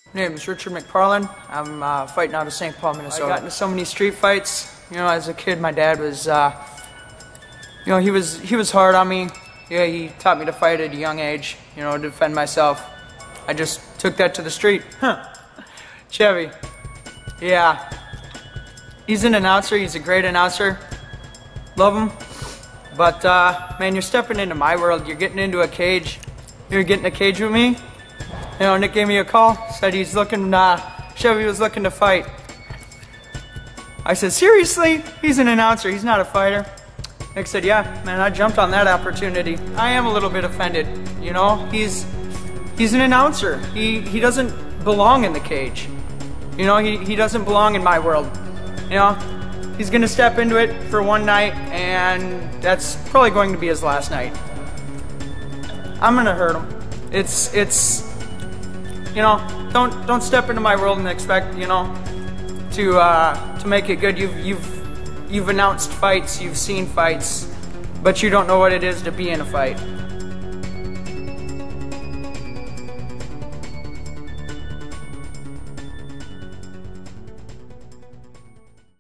My name is Richard McParland. I'm fighting out of St. Paul, Minnesota. I got into so many street fights. You know, as a kid, my dad was, you know, he was hard on me. Yeah, he taught me to fight at a young age, you know, to defend myself. I just took that to the street. Chevy. Yeah. He's an announcer. He's a great announcer. Love him. But, man, you're stepping into my world. You're getting into a cage. You're getting in a cage with me. You know, Nick gave me a call, said he's looking, Chevy was looking to fight. I said, seriously? He's an announcer, he's not a fighter. Nick said, yeah, man, I jumped on that opportunity. I am a little bit offended, you know? He's an announcer. He doesn't belong in the cage. You know, he doesn't belong in my world. You know, he's gonna step into it for one night, and that's probably going to be his last night. I'm gonna hurt him. It's you know, don't step into my world and expect, you know, to make it good. You've announced fights, you've seen fights, but you don't know what it is to be in a fight.